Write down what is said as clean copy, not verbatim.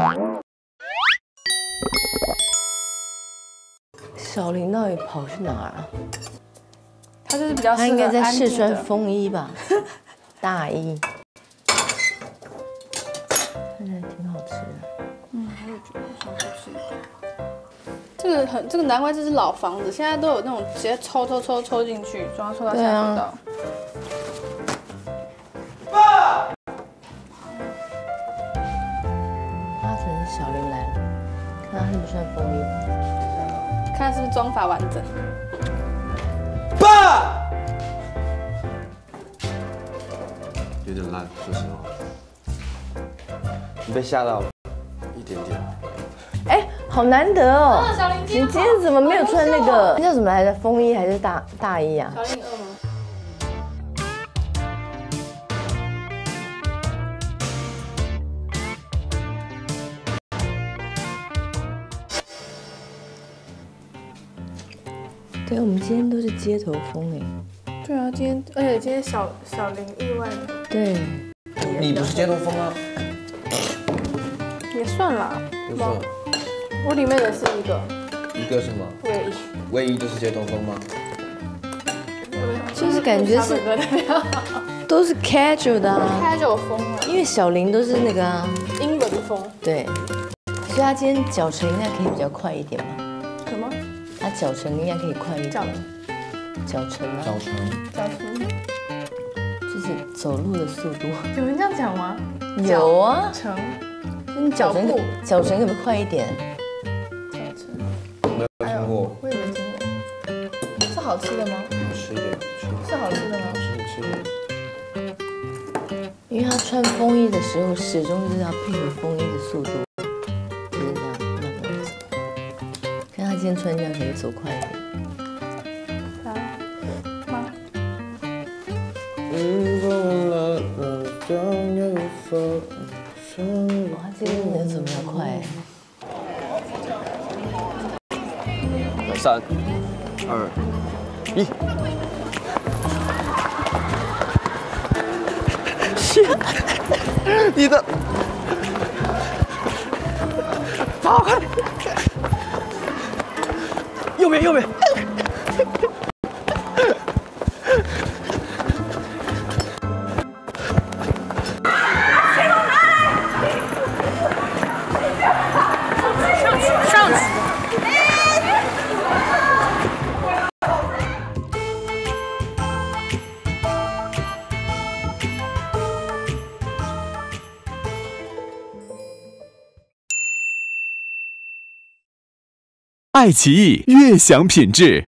小林到底跑去哪儿啊？ 他就是比较适合他应该在安静试穿的风衣吧，大衣。看起来挺好吃的。 嗯，我也觉得想去吃一个。这个难怪这是老房子，现在都有那种直接抽进去，装抽到下水道。 八成是小林来了，看他是不是穿风衣。 看他是不是装法完整。 爸，有点烂，说实话。你被吓到了，一点点。 哎，好难得哦！ 小林你今天怎么没有穿那个那叫什么来着？风衣还是大衣啊？ 小林饿吗？ 对，我们今天都是街头风哎。 对啊，而且今天小林意外的。 对， 你不是街头风啊？ 也算啦。 不算。 我里面的是一个什么？ 卫衣。 卫衣就是街头风吗？ 就是感觉是都是 casual 的啊 casual 风啊， 因为小林都是那个啊， 英伦风。 对，所以他今天脚程应该可以比较快一点嘛。 什么？ 他脚程应该可以快一点。脚程啊。 早晨。 就是走路的速度。 有人这样讲吗？ 有啊。 程。 你脚程可不可以快一点？ 没有听过。 我也没听过。是好吃的吗？ 吃一点， 是好吃的吗？ 吃一点。 因为他穿风衣的时候，始终就是要配合风衣的速度，就是这样慢慢走。看他今天穿这样，可以走快一点。哇，他今天能走比较快哎。 3、2、1。你的，跑快！右边。 上去。 爱奇艺悦享品质。